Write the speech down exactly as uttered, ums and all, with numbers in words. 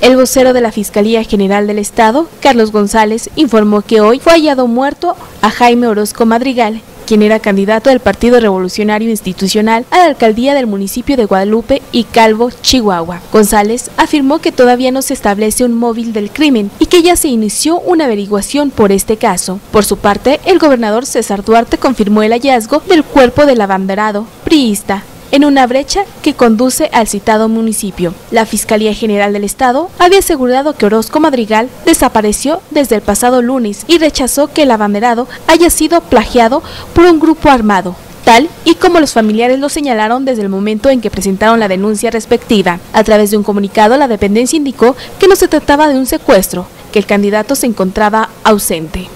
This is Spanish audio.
El vocero de la Fiscalía General del Estado, Carlos González, informó que hoy fue hallado muerto a Jaime Orozco Madrigal, quien era candidato del Partido Revolucionario Institucional a la alcaldía del municipio de Guadalupe y Calvo, Chihuahua. González afirmó que todavía no se establece un móvil del crimen y que ya se inició una averiguación por este caso. Por su parte, el gobernador César Duarte confirmó el hallazgo del cuerpo del abanderado priista en una brecha que conduce al citado municipio. La Fiscalía General del Estado había asegurado que Orozco Madrigal desapareció desde el pasado lunes y rechazó que el abanderado haya sido plagiado por un grupo armado, tal y como los familiares lo señalaron desde el momento en que presentaron la denuncia respectiva. A través de un comunicado, la dependencia indicó que no se trataba de un secuestro, que el candidato se encontraba ausente.